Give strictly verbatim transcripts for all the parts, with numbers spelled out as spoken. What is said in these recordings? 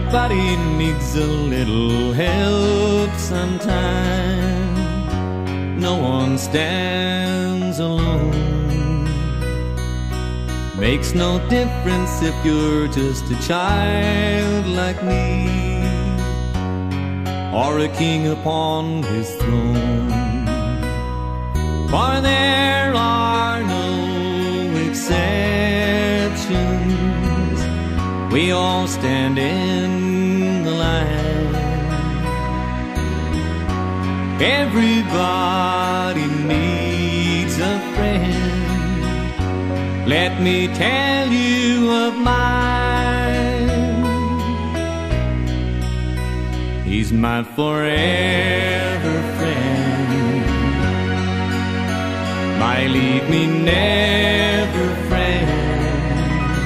Everybody needs a little help sometime. No one stands alone. Makes no difference if you're just a child like me, or a king upon his throne. For there are no exceptions. We all stand in the line. Everybody needs a friend. Let me tell you of mine. He's my forever friend, my leave me never friend.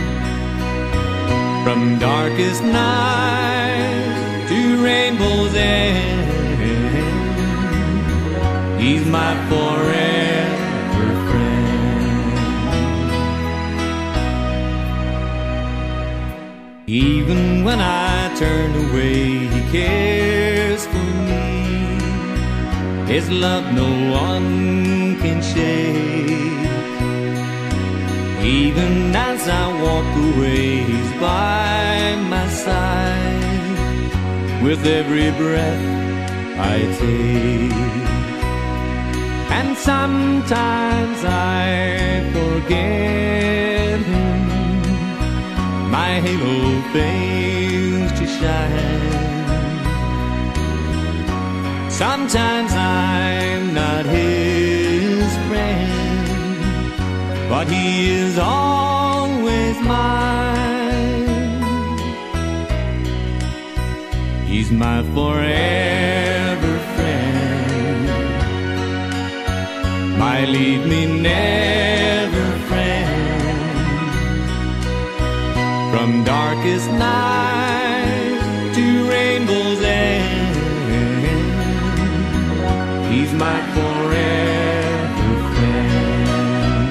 From darkest night to rainbow's end, he's my forever friend. Even when I turn away, he cares for me. His love no one can shake. Even as I walk away, he's by my side. With every breath I take. And sometimes I forget him. My halo fails to shine. Sometimes I'm not his friend, but he is always mine. He's my forever friend, my leave me never friend. From darkest night to rainbow's end, he's my forever friend.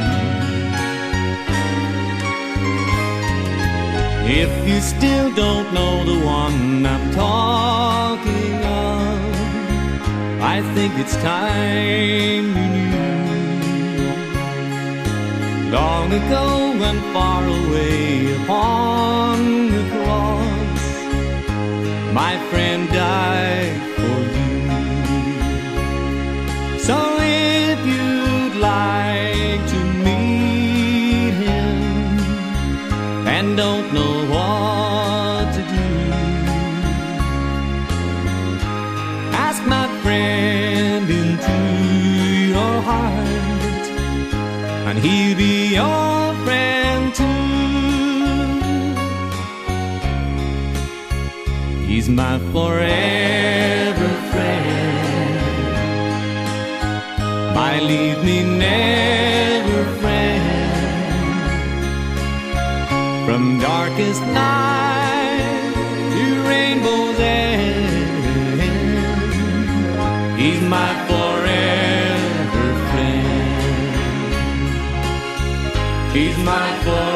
If you still don't know the one I'm talking of, I think it's time you knew. Long ago and far away upon the cross, my friend died for you. So if you'd like to meet him and don't know what to do, ask my friend into your heart, and he'll be your friend too. He's my forever friend, my leave me never friend. From darkest night to rainbow's end, he's my forever friend. He's my forever